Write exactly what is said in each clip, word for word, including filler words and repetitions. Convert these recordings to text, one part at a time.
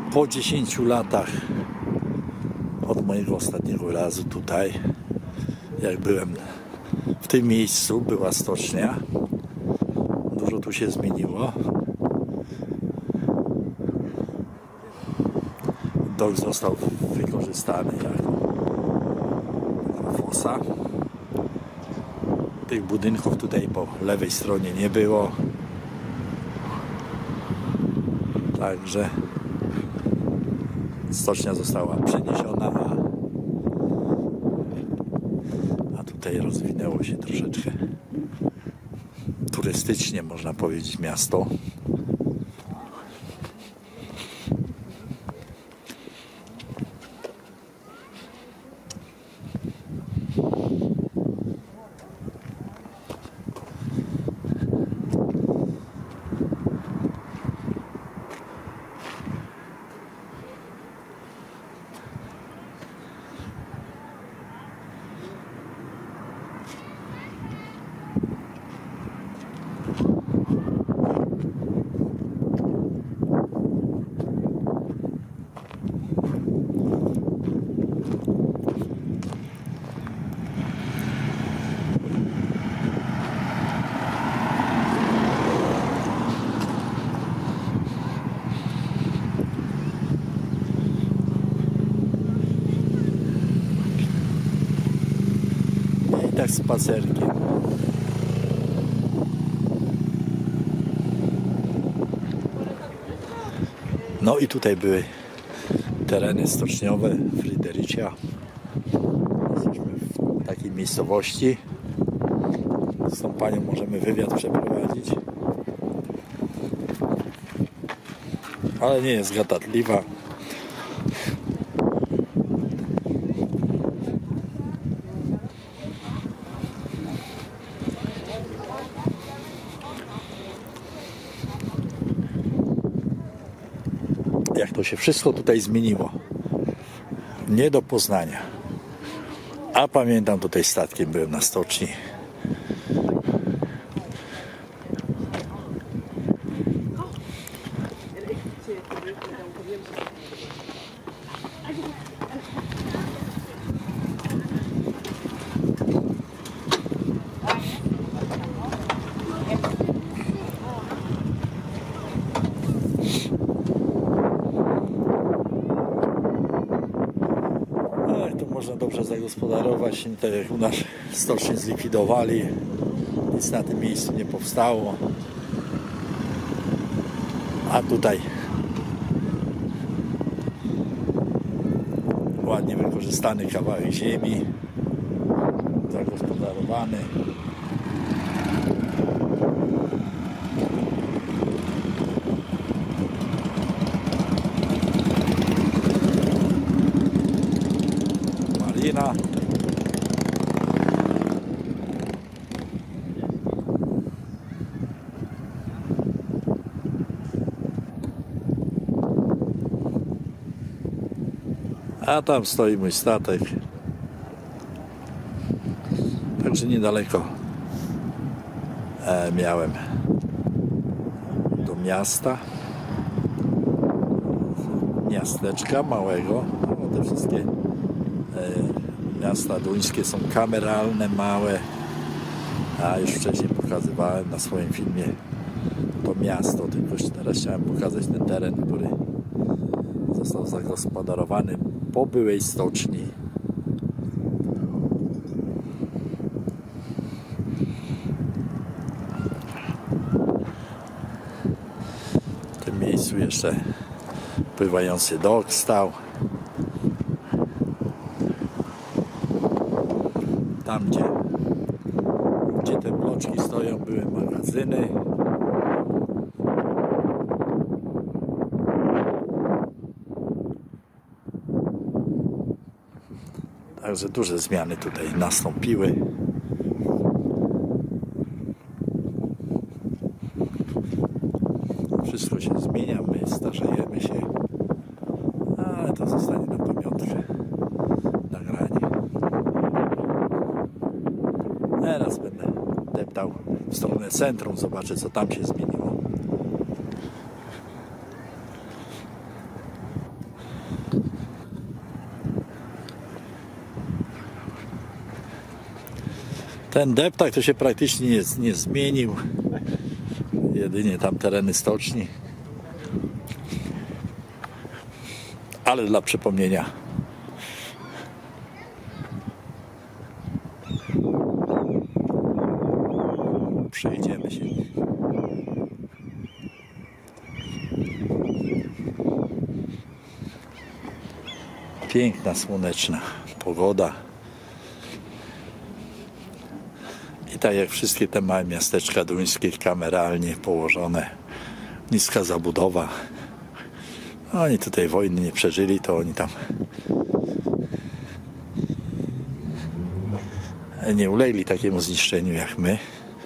po dziesięciu latach od mojego ostatniego razu tutaj, jak byłem w tym miejscu, była stocznia. Dużo tu się zmieniło. Dok został wykorzystany jako, jako fosa. Tych budynków tutaj po lewej stronie nie było. Także stocznia została przeniesiona, a, a tutaj rozwinęło się troszeczkę turystycznie, można powiedzieć, miasto. Tak spacerkiem. No i tutaj były tereny stoczniowe Fryderycia. Jesteśmy w takiej miejscowości. Z tą panią możemy wywiad przeprowadzić. Ale nie jest gadatliwa. Jak to się wszystko tutaj zmieniło. Nie do poznania. A pamiętam, tutaj statkiem byłem na stoczni. Można dobrze zagospodarować, nie tak jak u nas stocznie zlikwidowali, nic na tym miejscu nie powstało, a tutaj ładnie wykorzystany kawałek ziemi, zagospodarowany. Marina. A tam stoi mój statek. Także niedaleko e, miałem do miasta. Miasteczka małego. No, te wszystkie e, miasta duńskie są kameralne, małe. A już wcześniej pokazywałem na swoim filmie to miasto. Tylko teraz chciałem pokazać ten teren, który został zagospodarowany po byłej stoczni. W tym miejscu jeszcze pływający dok stał. Tam, gdzie, gdzie te bloczki stoją, były magazyny. Także duże zmiany tutaj nastąpiły. Wszystko się zmienia, my starzejemy się, ale to zostanie na pamiątkę, nagranie. Teraz będę deptał w stronę centrum, zobaczę, co tam się zmieniło. Ten deptak to się praktycznie nie, nie zmienił. Jedynie tam tereny stoczni. Ale dla przypomnienia. Przejdziemy się. Piękna, słoneczna pogoda. I tak jak wszystkie te małe miasteczka duńskie, kameralnie położone, niska zabudowa. Oni tutaj wojny nie przeżyli, to oni tam nie ulegli takiemu zniszczeniu jak my.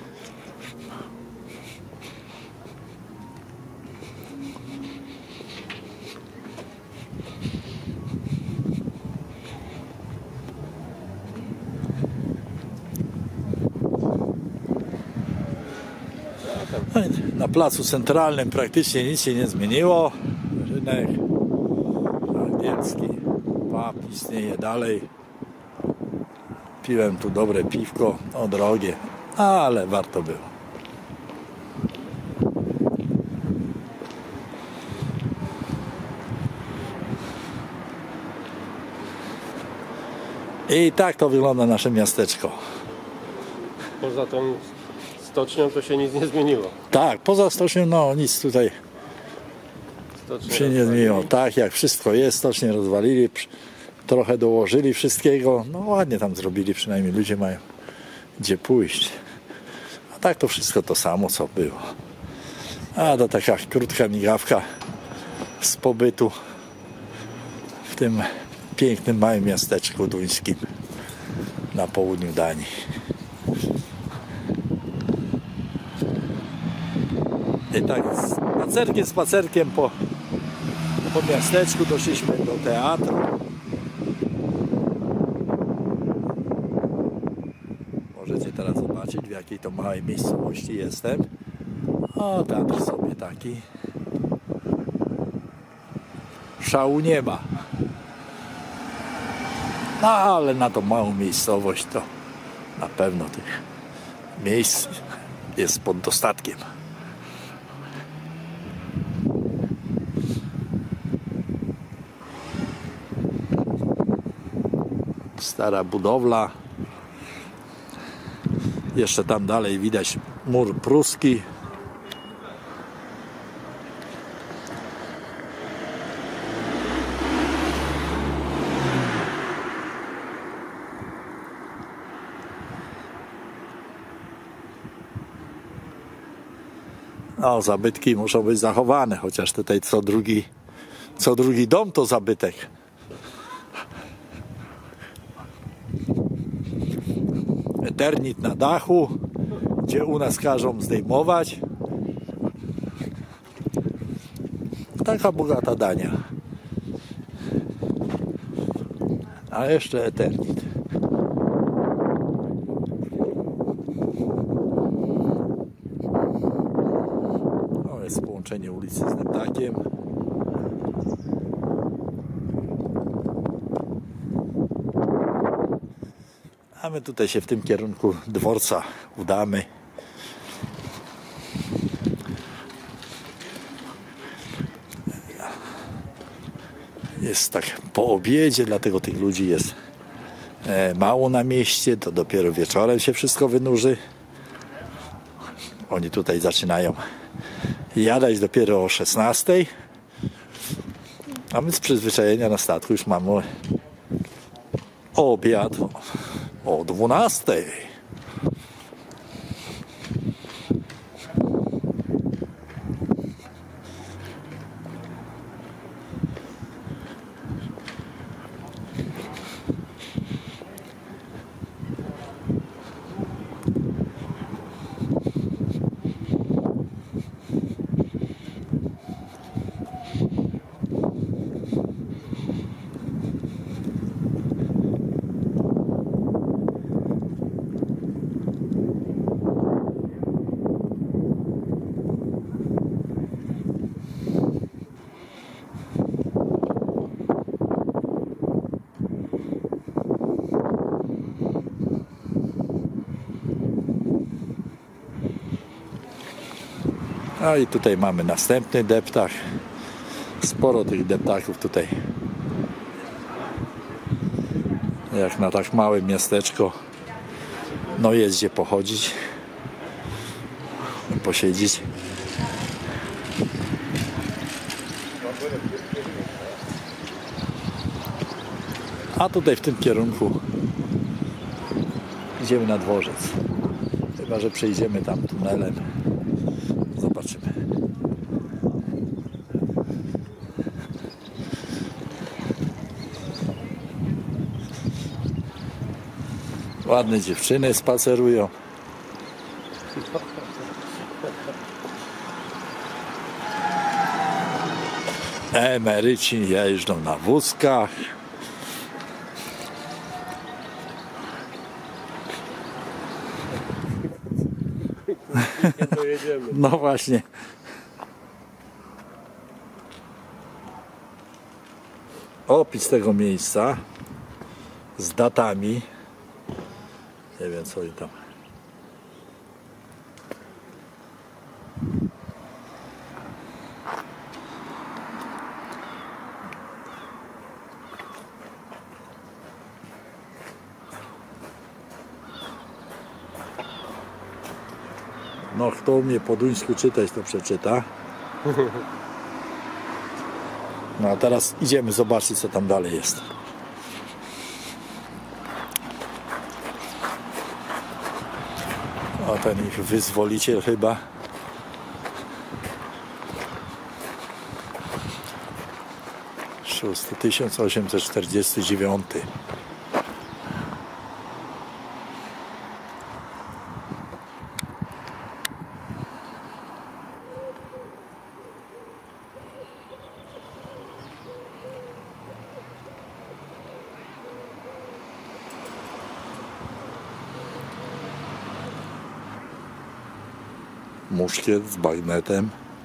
Na placu centralnym praktycznie nic się nie zmieniło. Rynek angielski, pub istnieje dalej. Piłem tu dobre piwko, o drogie, ale warto było. I tak to wygląda nasze miasteczko. Poza tą stocznią to się nic nie zmieniło. Tak, poza stocznią no nic tutaj Stocznie się nie zmieniło. Tak jak wszystko jest, stocznie rozwalili, trochę dołożyli wszystkiego. No ładnie tam zrobili, przynajmniej ludzie mają gdzie pójść. A tak to wszystko to samo co było. A to taka krótka migawka z pobytu w tym pięknym małym miasteczku duńskim na południu Danii. I tak spacerkiem, spacerkiem po, po miasteczku doszliśmy do teatru. Możecie teraz zobaczyć, w jakiej to małej miejscowości jestem. O, teatr sobie taki. Szału nie ma. No, ale na tą małą miejscowość to na pewno tych miejsc jest pod dostatkiem. Stara budowla. Jeszcze tam dalej widać mur pruski. No, zabytki muszą być zachowane, chociaż tutaj co drugi, co drugi dom to zabytek. Eternit na dachu, gdzie u nas każą zdejmować. Taka bogata Dania. A jeszcze Eternit. O, jest połączenie ulicy z Neptakiem. A my tutaj się w tym kierunku dworca udamy. Jest tak po obiedzie, dlatego tych ludzi jest mało na mieście. To dopiero wieczorem się wszystko wynurzy. Oni tutaj zaczynają jadać dopiero o szesnastej. A my z przyzwyczajenia na statku już mamy obiad o dwunastej. No i tutaj mamy następny deptak. Sporo tych deptaków tutaj. Jak na tak małe miasteczko, no jest gdzie pochodzić, posiedzieć. A tutaj w tym kierunku idziemy na dworzec. Chyba że przejdziemy tam tunelem. Zobaczymy. Ładne dziewczyny spacerują. Emeryci jeżdżą na wózkach. No właśnie. Opis tego miejsca z datami. Nie wiem co i tam. No kto umie po duńsku czytać, to przeczyta. No a teraz idziemy zobaczyć co tam dalej jest. O, ten ich wyzwoliciel chyba. Szósty, tysiąc osiemset czterdziesty dziewiąty. Muszkiet z bagnetem.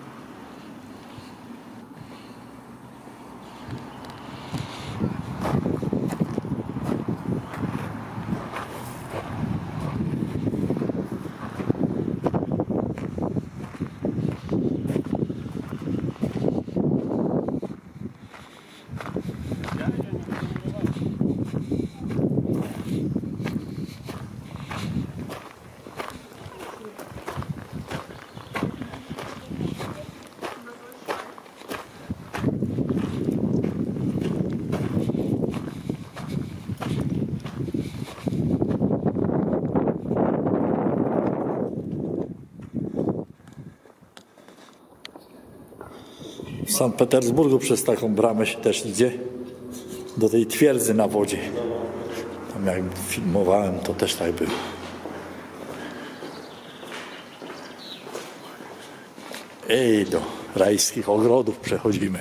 W Sankt Petersburgu przez taką bramę się też idzie do tej twierdzy na wodzie. Tam jak filmowałem, to też tak było. Ej, do rajskich ogrodów przechodzimy.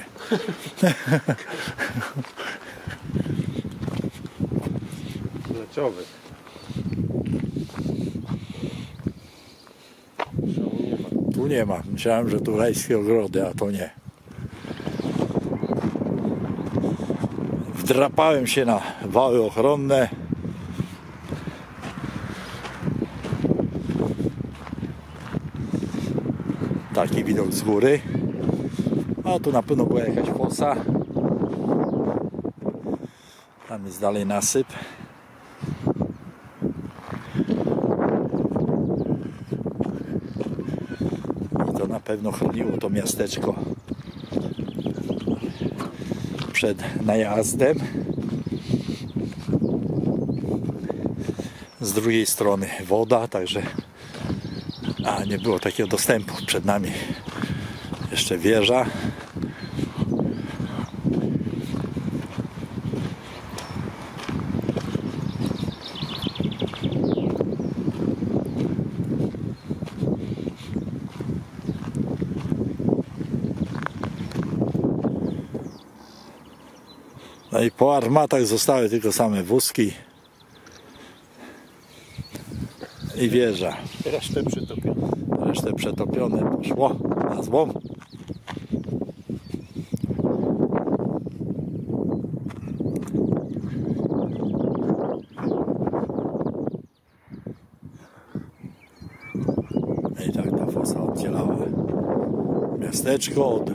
Leciowych. Tu nie ma. Myślałem, że tu rajskie ogrody, a to nie. Wdrapałem się na wały ochronne. Taki widok z góry. A tu na pewno była jakaś fosa. Tam jest dalej nasyp. I to na pewno chroniło to miasteczko przed najazdem. Z drugiej strony woda, także a nie było takiego dostępu. Przed nami jeszcze wieża. No i po armatach zostały tylko same wózki i wieża. Resztę przetopione. Resztę przetopione poszło na złom. I tak ta fosa oddzielała Miasteczko od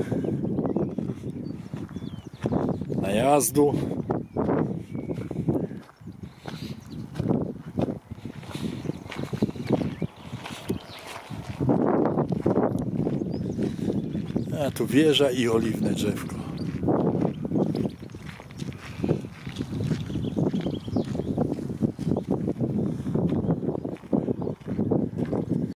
najazdu. A tu wieża i oliwne drzewko.